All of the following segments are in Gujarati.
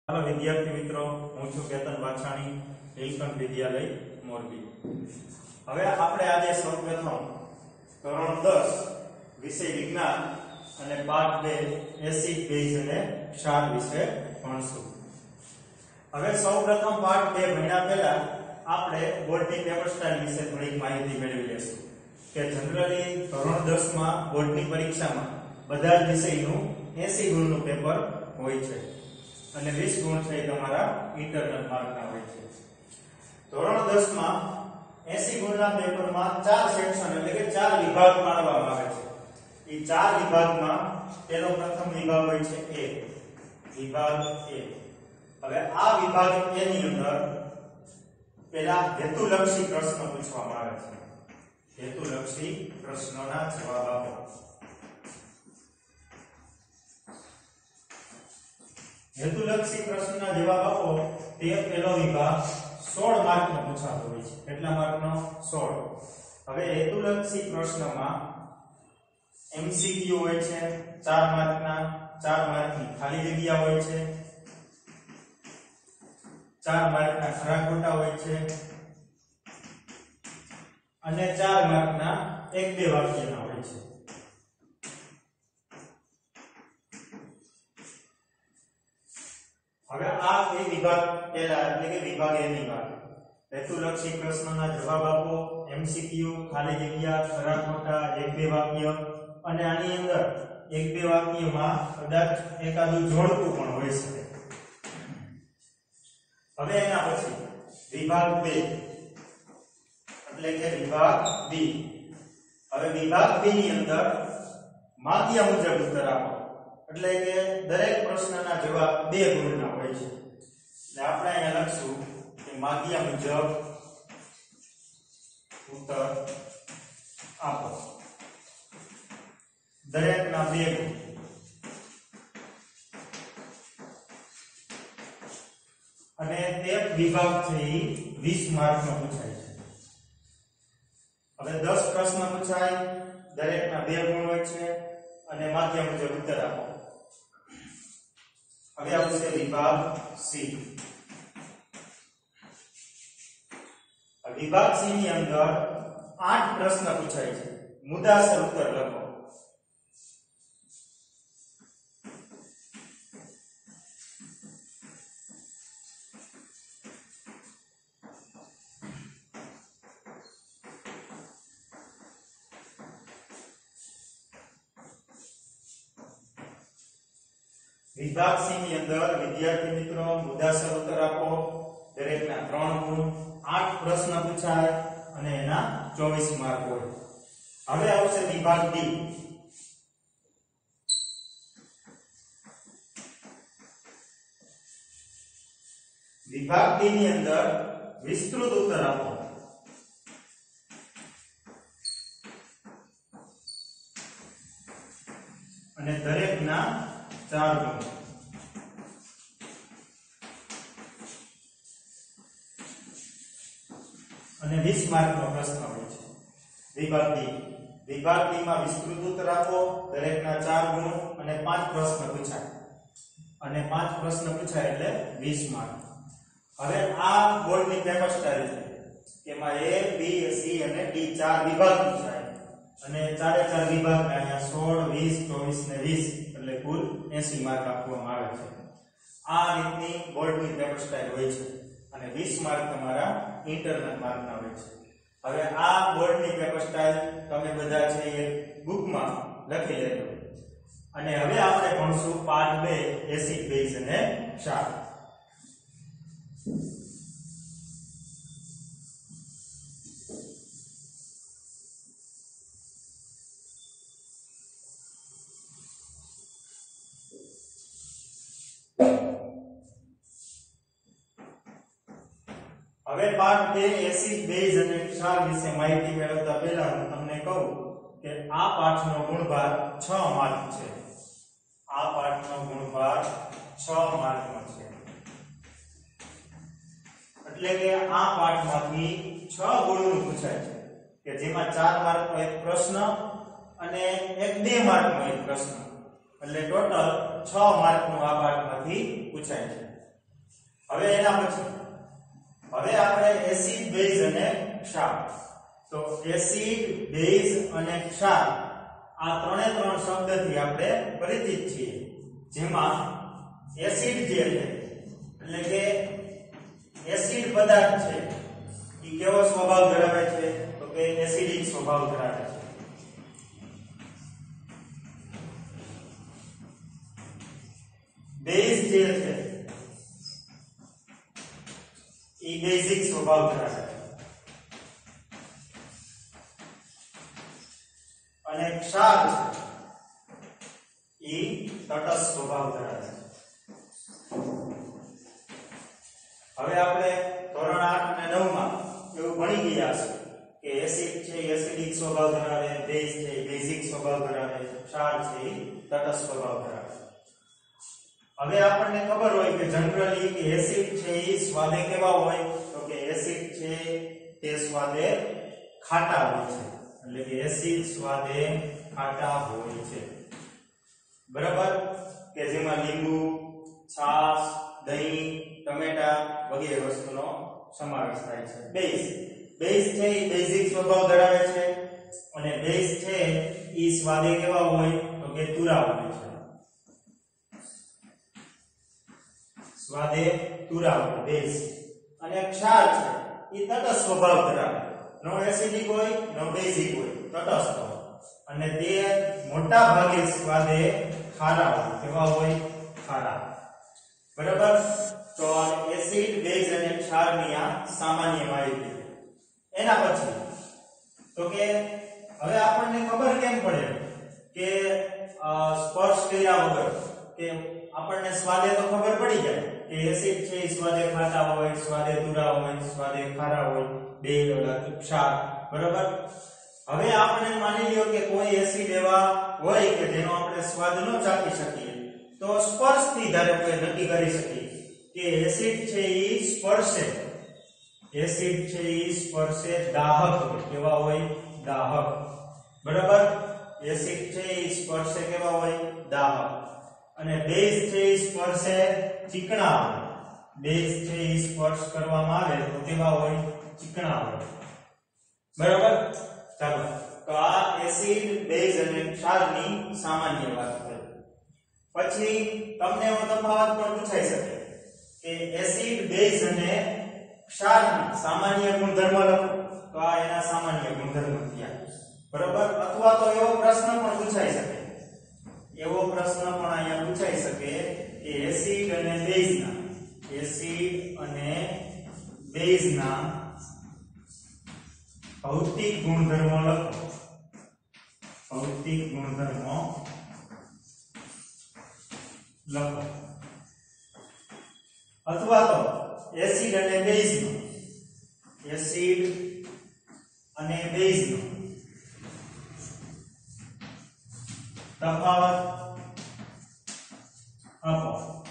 हेलो विद्यार्थी मित्रों, हूँ छुं केतन वाछाणी, નીલકંઠ વિદ્યાલય મોરબી। હવે આપણે આજે સૌપ્રથમ ધોરણ 10 વિષય વિજ્ઞાન અને પાઠ 2 એસિડ બેઝ અને ક્ષાર વિશે ભણશું। હવે સૌપ્રથમ પાઠ 2 ભણ્યા પહેલા આપણે બોર્ડની પેપર સ્ટાઇલ વિશે થોડી માહિતી મેળવી લેશું કે જનરલી ધોરણ 10 માં બોર્ડની પરીક્ષામાં બધા જ વિષયનું 80 ગુણનું પેપર હોય છે અને 20 ગુણ છે તમારા ઇન્ટરનલ માર્કના હોય છે। ધોરણ 10 માં 80 ગુણના પેપરમાં 4 સેક્શન એટલે કે 4 વિભાગ પાડવામાં આવે છે। એ 4 વિભાગમાં પહેલો પ્રથમ વિભાગ હોય છે A, વિભાગ A। હવે આ વિભાગ A ની અંદર પહેલા હેતુલક્ષી પ્રશ્ન પૂછવામાં આવે છે। હેતુલક્ષી પ્રશ્નોના જવાબ આપો। હેતુલક્ષી પ્રશ્નના જવાબ આપો તે પહેલો વિભાગ 16 માર્કનો પૂછાતો હોય છે। કેટલા માર્કનો? 16। હવે હેતુલક્ષી પ્રશ્નમાં MCQ હોય છે 4 માર્કના, 4 માર્કની ખાલી જગ્યા હોય છે, 4 માર્કના ખરા ખોટા હોય છે અને 4 માર્કના 1-2 વાક્યના હોય છે। હવે આ એ વિભાગ પહેલા એટલે કે વિભાગ A ની વાત। હેતુલક્ષી પ્રશ્નોના જવાબ આપો, MCQ, ખાલી જગ્યા, ખરા ખોટા, 1-2 વાક્ય અને આની અંદર 1-2 વાક્યમાં કદાચ એકાદું જોડકું પણ હોઈ શકે। હવે એના પછી વિભાગ 2 એટલે કે વિભાગ B। હવે વિભાગ B ની અંદર માગ્યા મુજબ ઉત્તર આપો એટલે કે દરેક પ્રશ્નના જવાબ 2 ગુણના હોય છે। એટલે આપણે અહીંયા લખશું કે માગ્યા મુજબ ઉત્તર આપો, દરેકના 2 ગુણ। અને તે વિભાગ છે એ 20 માર્કનો પૂછાય છે। હવે 10 પ્રશ્ન પૂછાય, દરેકના 2 ગુણ હોય છે અને માગ્યા મુજબ ઉત્તર આપો। હવે આવશે વિભાગ C। વિભાગ C ની અંદર 8 પ્રશ્ન પૂછાય છે, મુદ્દાસર ઉત્તર લખો। વિભાગ C ની અંદર વિદ્યાર્થી મિત્રો મુદ્દાસર ઉત્તર આપો, દરેકના 3 ગુણ, 8 પ્રશ્ન પૂછાય અને એના 24 માર્ક હોય। હવે આવશે વિભાગ D। વિભાગ D ની અંદર વિસ્તૃત ઉત્તર આપો અને દરેકના 4 ગુણ। અને 20 માર્કનો પ્રશ્ન હોય છે। વિભાગ D। વિભાગ D માં વિસ્તૃત ઉત્તર આપો, દરેકના 4 ગુણ અને 5 પ્રશ્ન પૂછાય અને 5 પ્રશ્ન પૂછાય એટલે 20 માર્ક। હવે આ બોર્ડની પેપર સ્ટાઇલ છે કે એમાં A, B, C અને D 4 વિભાગ પૂછાય અને 4 વિભાગના અહીંયા 16, 20, 24 ને 20 એટલે કુલ 80 માર્ક આપવામાં આવે છે। આ રીતની બોર્ડની પેપર સ્ટાઇલ હોય છે અને 20 માર્ક તમારા ઇન્ટરનલ માર્કના હોય છે। હવે આ બોર્ડની પેપર સ્ટાઇલ તમે બધા છે એ બુકમાં લખી લેજો અને હવે આપણે ભણશું પાઠ 2 એસિડ બેઝ અને ક્ષાર। હવે પાઠ 2 એસિડ બેઝ અને ક્ષાર વિશે માહિતી મેળવતા પહેલા હું તમને કહું કે આ પાઠનો ગુણભાર 6 માર્ક છે। આ પાઠનો ગુણભાર 6 માર્કનો છે એટલે કે આ પાઠમાંથી 6 ગુણનું પૂછાય છે કે જેમાં 4 માર્કનો એક પ્રશ્ન અને 1-2 માર્કનો એક પ્રશ્ન એટલે ટોટલ 6 માર્કનું આ પાઠમાંથી પૂછાય છે। હવે એના પછી હવે આપણે એસિડ બેઝ અને ક્ષાર તો એસિડ બેઝ અને ક્ષાર આ ત્રણે ત્રણ શબ્દથી આપણે પરિચિત છીએ જેમાં એસિડ જે છે એટલે કે એસિડ પદાર્થ છે એ કેવો સ્વભાવ ધરાવે છે તો કે એસિડિક સ્વભાવ ધરાવે છે બેઝ જે છે એ બેઝિક સ્વભાવ ધરાવે છે અને ક્ષાર છે એ તટસ્થ સ્વભાવ ધરાવે છે હવે આપણે ધોરણ 8 અને 9 માં એવું ભણી ગયા છે કે એસિડ છે એસિડિક સ્વભાવ ધરાવે બેઝ છે બેઝિક સ્વભાવ ધરાવે ક્ષાર છે તટસ્થ સ્વભાવ ધરાવે હવે આપણને ખબર હોય કે જનરલી કે એસિડ છે એ સ્વાદે કેવા હોય તો કે એસિડ છે તે સ્વાદે ખાટા હોય છે એટલે કે એસિડ સ્વાદે ખાટા હોય છે બરાબર કે જેમાં લીંબુ છાશ દહીં ટમેટા વગેરે વસ્તુનો સમાવેશ થાય છે બેઝ છે એ બેઝિક સ્વભાવ ધરાવે છે અને બેઝ છે એ સ્વાદે કેવા હોય તો કે તુરા હોય છે સ્વાદે તુરા હોય બેઝ અને ક્ષાર છે એ તટસ્થ સ્વભાવ ધરાવે નો એસિડિક હોય નો બેઝિક હોય તટસ્થ હોય અને તે મોટા ભાગે સ્વાદે ખારા હોય કેવા હોય ખારા બરાબર તો એસિડ બેઝ અને ક્ષારની આ સામાન્ય માહિતી એના પછી તો કે હવે આપણને ખબર કેમ પડે કે સ્પર્શ કર્યા વગર કે આપણને સ્વાદે તો ખબર પડી જાય કે એસિડ છે સ્વાદે ખાટા હોય સ્વાદે તુરા હોય સ્વાદે ખારા હોય બે ક્ષાર બરાબર હવે આપણે માની લ્યો કે કોઈ એસિડ એવા હોય કે જેનો આપણે સ્વાદ ન ચાખી શકીએ તો સ્પર્શથી ધારે કોઈ નક્કી કરી શકીએ કે એસિડ છે એ સ્પર્શે એસિડ છે એ સ્પર્શે દાહક હોય કેવા હોય દાહક બરાબર એસિડ છે એ સ્પર્શે કેવા હોય દાહક અને બેઝ છે એ સ્પર્શે ચીકણા હોય બેઝ છે એ સ્પર્શ કરવામાં આવે તો કેવા હોય ચીકણા હોય બરાબર ચાલો તો આ એસિડ બેઝ અને ક્ષારની સામાન્ય વાત થઈ પછી તમને એવો તફાવત પણ પૂછાઈ શકે કે એસિડ બેઝ અને ક્ષારના સામાન્ય ગુણધર્મ લખો તો આ એના સામાન્ય ગુણધર્મ થયા બરાબર અથવા તો એવો પ્રશ્ન પણ પૂછાઈ શકે એવો પ્રશ્ન પણ અહીંયા પૂછાઈ શકે કે એસિડ અને બેઝના ભૌતિક ગુણધર્મો લખો ભૌતિક ગુણધર્મો લખો અથવા તો એસિડ અને બેઝનો તફાવત આપો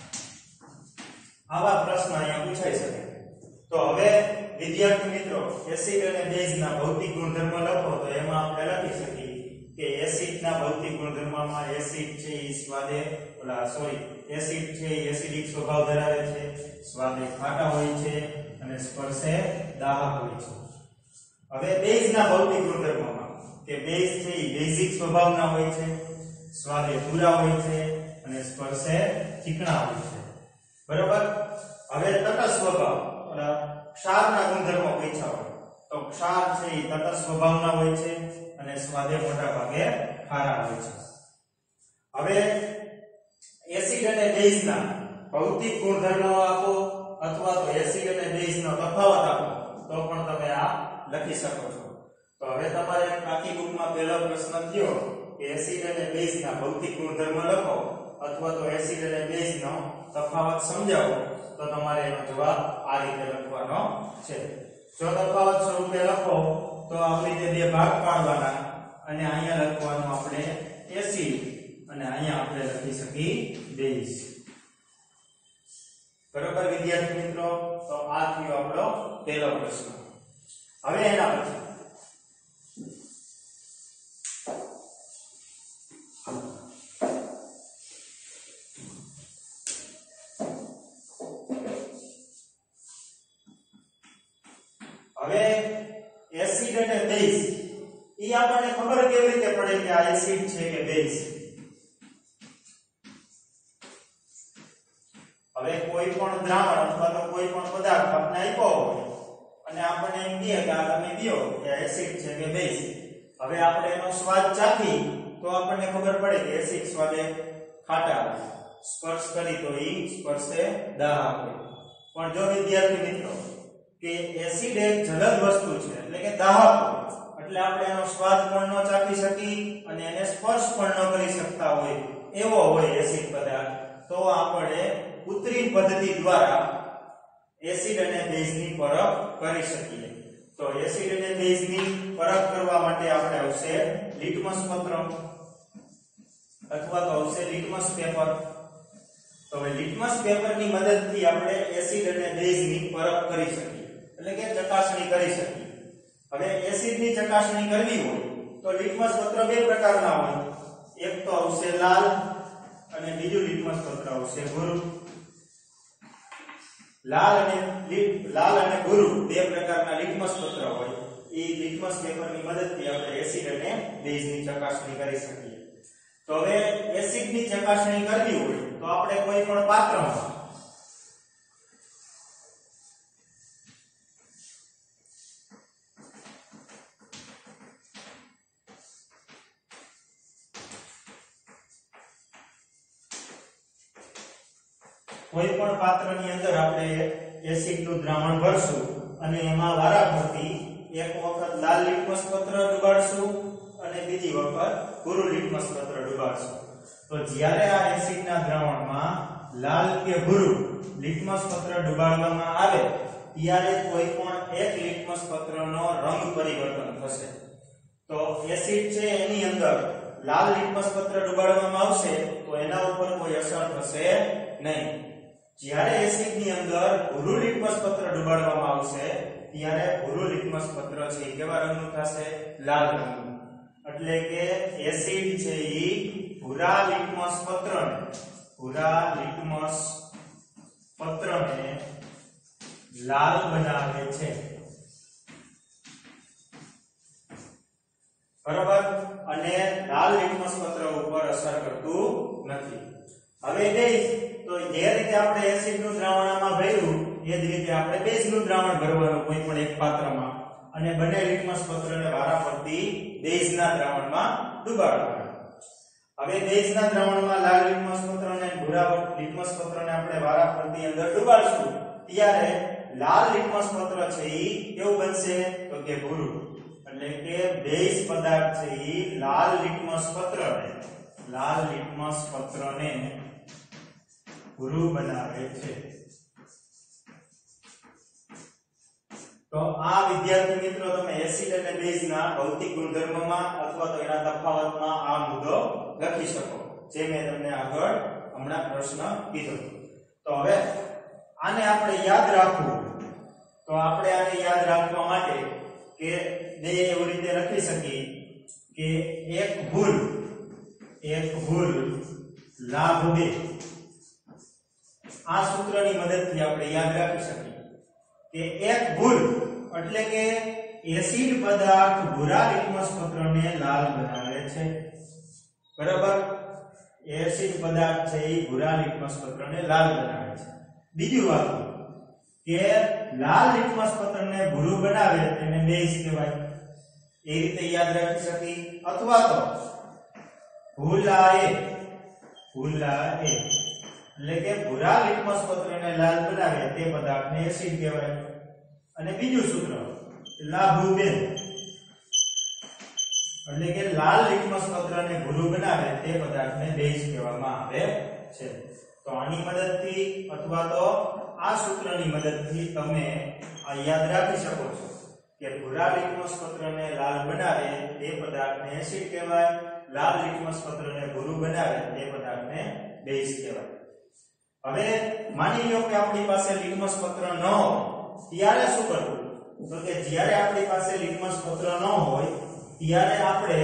આવા પ્રશ્ન અહીંયા પૂછાઈ શકે તો હવે વિદ્યાર્થી મિત્રો એસિડ અને બેઝના ભૌતિક ગુણધર્મો લખો તો એમાં આપણે લખી શકીએ કે એસિડના ભૌતિક ગુણધર્મમાં એસિડ છે એ સ્વાદે એસિડ છે એ એસિડિક સ્વભાવ ધરાવે છે સ્વાદે ખાટા હોય છે અને સ્પર્શે દાહક હોય છે હવે બેઝના ભૌતિક ગુણધર્મોમાં કે બેઝ છે એ બેઝિક સ્વભાવના હોય છે સ્વાદે તુરા હોય છે અને સ્પર્શે ચીકણા હોય છે બરાબર હવે તટસ્થ સ્વભાવ ક્ષારના ગુણધર્મો પૂછ્યા હોય તો ક્ષાર છે એ તટસ્થ સ્વભાવના હોય છે અને સ્વાદે મોટા ભાગે ખારા હોય છે હવે એસિડ અને બેઝના ભૌતિક ગુણધર્મો આપો અથવા તો એસિડ અને બેઝનો તફાવત આપો તો પણ તમે આ લખી શકો છો તો હવે તમારે આખી બુકમાં પહેલો પ્રશ્ન થયો કે એસિડ અને બેઝના ભૌતિક ગુણધર્મ લખો અથવા તો એસિડ અને બેઝનો તફાવત સમજાવો તો તમારે એનો જવાબ આ રીતે લખવાનો છે જો તફાવત સ્વરૂપે લખો તો આવી રીતે બે ભાગ પાડવાના અને અહીંયા લખવાનું આપણે એસિડ અને અહીંયા આપણે લખી શકીએ બેઝ બરાબર વિદ્યાર્થી મિત્રો તો આ થયો આપણો પહેલો પ્રશ્ન હવે એના પછી હવે એસિડ અને બેઝ ઈ આપણને ખબર કેવી રીતે પડે કે આ એસિડ છે કે બેઝ? હવે કોઈ પણ દ્રાવણ અથવા તો કોઈ પણ પદાર્થ આપણે આપ્યો હોય અને આપણને એમ કહે કે આ તમે કહો કે એસિડ છે કે બેઝ, હવે આપણે એનો સ્વાદ ચાખી તો આપણને ખબર પડે કે એસિડ સ્વાદે ખાટા આવે, સ્પર્શ કરી તો ઈ સ્પર્શે દાહક હોય. પણ જો વિદ્યાર્થી મિત્રો કે એસિડ એક જલદ વસ્તુ છે એટલે કે દાહક હોય, એટલે આપણે એનો સ્વાદ પણ ન ચાખી શકી અને એને સ્પર્શ પણ ન કરી શકતા હોય એવો હોય એસિડ પદાર્થ, તો આપણે કૃત્રિમ પદ્ધતિ દ્વારા એસિડ અને બેઝની પરખ કરી શકીએ. તો એસિડ અને બેઝની પરખ કરવા માટે આપણે આવશે લિટમસ પત્ર અથવા તો આવશે લિટમસ પેપર. તો હવે લિટમસ પેપરની મદદથી આપણે એસિડ અને બેઝની પરખ કરી શકીએ એટલે કે ચકાસણી કરી શકીએ. હવે એસિડની ચકાસણી કરવી હોય તો લિટમસ પત્ર બે પ્રકારના હોય, એક તો આવશે લાલ અને બીજું લિટમસ પત્ર આવશે ભૂરું. લાલ અને ભૂરું બે પ્રકારના લિટમસ પત્ર હોય, એ લિટમસ પેપરની મદદથી આપણે એસિડ અને બેઝની ચકાસણી કરી શકીએ. તો હવે એસિડની ચકાસણી કરવી હોય તો આપણે કોઈ પણ પાત્રમાં કોઈ પણ પાત્રની અંદર આપણે એસિડનું દ્રાવણ ભરશું અને એમાં વારાફરતી એક વખત લાલ લિટમસ પત્ર ડુબાડશું અને બીજી વખત ભૂરું લિટમસ પત્ર ડુબાડશું. તો જ્યારે આ એસિડના દ્રાવણમાં લાલ કે ભૂરું લિટમસ પત્ર ડુબાડવામાં આવે ત્યારે કોઈ પણ એક લિટમસ પત્રનો રંગ પરિવર્તન થશે. તો એસિડ છે એની અંદર લાલ લિટમસ પત્ર ડુબાડવામાં આવશે તો એના ઉપર કોઈ અસર થશે નહીં. જ્યારે એસિડની અંદર ભૂરું લિટમસ પત્ર ડુબાડવામાં આવશે ત્યારે ભૂરું લિટમસ પત્ર છે કેવા રંગનું થશે? લાલ રંગનું. એટલે કે એસિડ છે ઈ ભૂરા લિટમસ પત્રને લાલ બનાવે છે. બરાબર? અને લાલ લિટમસ પત્ર ઉપર અસર કરતું નથી. હવે બેઝ, તો જે રીતે આપણે એસિડનું દ્રાવણ આમાં ભર્યું એ જ રીતે આપણે બેઝનું દ્રાવણ ભરવાનું કોઈ પણ એક પાત્રમાં અને બંને લિટમસ પત્રને વારાફરતી બેઝના દ્રાવણમાં ડુબાડવાના. હવે બેઝના દ્રાવણમાં લાલ લિટમસ પત્ર અને ભૂરા લિટમસ પત્રને આપણે વારાફરતી અંદર ડુબાડશું ત્યારે લાલ લિટમસ પત્ર છે ઈ કેવું બનશે? તો કે ભૂરું. એટલે કે બેઝ પદાર્થ છે ઈ લાલ લિટમસ પત્રને ભૂરું બનાવે છે. તો આ વિદ્યાર્થી મિત્રો તમે એસિડ અને બેઝના ભૌતિક ગુણધર્મમાં અથવા તો એના તફાવતમાં આ મુદ્દો લખી શકો, જે મેં તમને આગળ હમણાં પ્રશ્ન કીધો. તો હવે આને આપણે યાદ રાખવું, તો આપણે આને યાદ રાખવા માટે કે બે એવી રીતે લખી શકીએ કે એક ભૂલ લાભ બે. આ સૂત્રની મદદથી આપણે યાદ રાખી શકીએ કે એક ભૂલ એટલે કે એસિડ પદાર્થ ભૂરા લિટમસ પત્રને લાલ બનાવે છે. બરાબર? એસિડ પદાર્થ છે એ ભૂરા લિટમસ પત્રને લાલ બનાવે છે. બીજું વાક્ય કે લાલ લિટમસ પત્રને ભૂરું બનાવે તેને બેઝ કહેવાય. એ રીતે યાદ રાખી શકીએ. અથવા તો ભૂલાએ એટલે કે ભૂરા લિટમસ પત્રને લાલ બનાવે તે પદાર્થને એસિડ કહેવાય. અને બીજું સૂત્ર લાભુબેન એટલે કે લાલ લિટમસ પત્રને ભૂરું બનાવે તે પદાર્થને બેઝ કહેવામાં આવે છે. તો આની મદદથી અથવા તો આ સૂત્રની મદદથી તમે આ યાદ રાખી શકો છો કે ભૂરા લિટમસ પત્રને લાલ બનાવે તે પદાર્થને એસિડ કહેવાય, લાલ લિટમસ પત્રને ભૂરું બનાવે તે પદાર્થને બેઝ કહેવાય. હવે માની લો કે આપણી પાસે લિટમસ પત્ર ન હોય ત્યારે શું કરવું? તો કે જ્યારે આપણી પાસે લિટમસ પત્ર ન હોય ત્યારે આપણે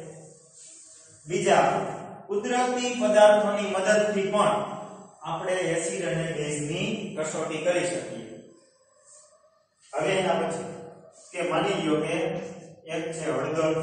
બીજા કુદરતી પદાર્થોની મદદથી પણ આપણે એસિડ અને બેઝની કસોટી કરી શકીએ. હવે એના પછી કે માની લ્યો કે એક છે હળદર,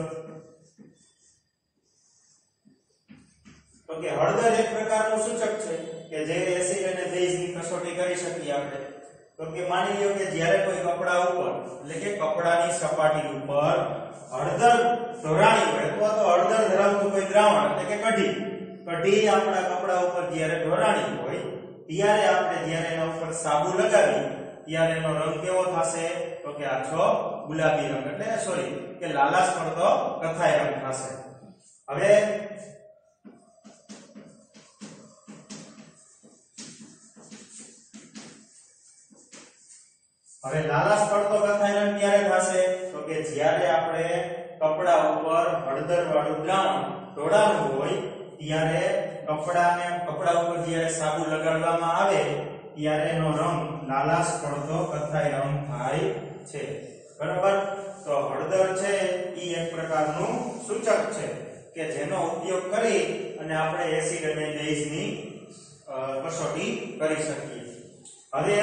તો કે હળદર એક પ્રકારનું સૂચક છે કે જે એસિડ અને બેઝની કસોટી કરી શકીએ આપણે. તો કે માની લ્યો કે જ્યારે કોઈ કપડા ઉપર એટલે કે કપડાની સપાટી ઉપર હળદર ઢોરાણી હોય અથવા તો હળદર ધરાવતું કોઈ દ્રાવણ એટલે કે કઢી આપણા કપડા ઉપર જ્યારે ઢોરાણી હોય ત્યારે આપણે જ્યારે એના ઉપર સાબુ લગાવી ત્યારે એનો રંગ કેવો થશે? તો કે આછો ગુલાબી રંગ એટલે સોરી કે લાલાશ પડતો કથ્થાઈ રંગ થશે. હવે લાલાશ પડતો કથ્થાઈ રંગ ક્યારે થશે? તો કે જ્યારે આપણે કપડા ઉપર હળદર વાળું દ્રાવણ ઢોળાવું હોય ત્યારે કપડા ઉપર જ્યારે સાબુ લગાડવામાં આવે ત્યારે એનો રંગ લાલાશ પડતો કથ્થાઈ રંગ થાય છે. બરાબર? તો હળદર છે ઈ એક પ્રકારનું સૂચક છે કે જેનો ઉપયોગ કરી અને આપણે એસિડ અને બેઝની કસોટી કરી શકીએ. હવે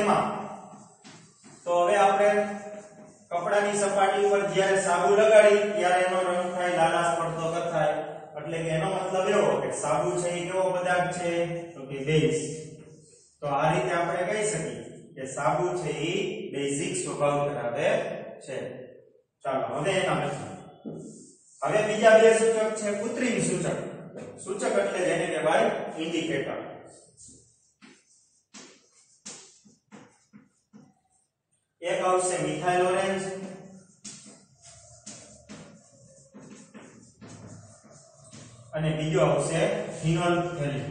આપણે કપડાની સપાટી ઉપર જ્યારે સાબુ લગાડી ત્યારે એનો રંગ થાય લાલાશ પડતો કથ્થાઈ, એટલે કે એનો મતલબ એવો કે સાબુ છે એ કેવો પદાર્થ છે? તો કે બેઝ. તો આ રીતે આપણે કહી શકીએ કે સાબુ છે એ બેઝિક સ્વભાવ ધરાવે છે. ચાલો હવે હવે બીજા બે સૂચક છે કૃત્રિમ સૂચક. સૂચક એટલે જેને કહેવાય ઇન્ડિકેટર. એક આવશે મિથાઇલ ઓરેન્જ અને બીજો આવશે ફિનોલ્ફથેલિન.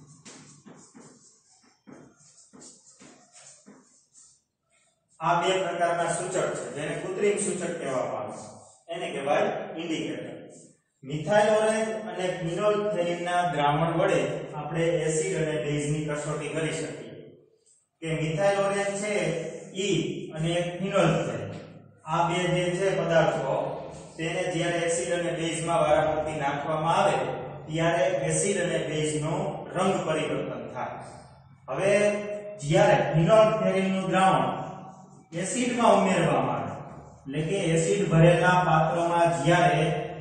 આ બે પ્રકારના સૂચક છે જેને કૃત્રિમ સૂચક કહેવામાં આવે છે, એને કહેવાય ઇન્ડિકેટર. મિથાઇલ ઓરેન્જ અને ફિનોલ્ફથેલિનના દ્રાવણ વડે આપણે એસિડ અને બેઝની કસોટી કરી શકીએ. કે મિથાઇલ ઓરેન્જ છે ઈ અને એક ફિનોલ્ફથેલિન, આ બે જે છે પદાર્થો તેને જ્યારે એસિડ અને બેઝમાં વારાફરતી નાખવામાં આવે ત્યારે એસિડ અને બેઝનો રંગ પરિવર્તન થાય. હવે જ્યારે ફિનોલ્ફથેલિનનું દ્રાવણ એસિડમાં ઉમેરવામાં આવે એટલે કે એસિડ ભરેલા પાત્રમાં જ્યારે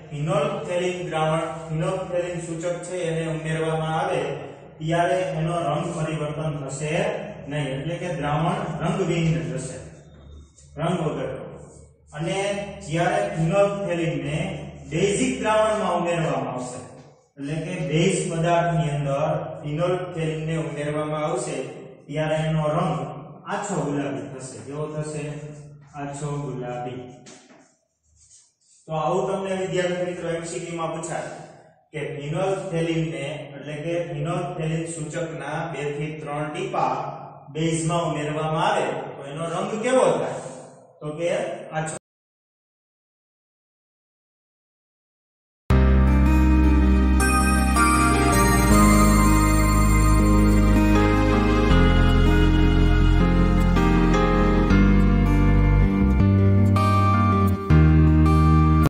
ફિનોલ્ફથેલિન સૂચક છે એને ઉમેરવામાં આવે ત્યારે એનો રંગ પરિવર્તન થશે નહીં, એટલે કે દ્રાવણ રંગવિહીન થશે, રંગ વગર. અને જ્યારે ફિનોલ્ફથેલિનને બેઝિક દ્રાવણમાં ઉમેરવામાં આવશે એટલે કે બેઝ પદાર્થની અંદર ફિનોલ્ફથેલિનને ઉમેરવામાં આવશે ત્યારે એનો રંગ આછો ગુલાબી થશે. કેવો થશે? આછો ગુલાબી. તો આવું તમને વિદ્યાર્થી મિત્રો MCQ માં પૂછાય કે ફિનોલ્ફથેલિનને એટલે કે ફિનોલ્ફથેલિન સૂચકના 2 થી 3 ટીપા બેઝમાં ઉમેરવામાં આવે તો એનો રંગ કેવો થાય? તો કે આછો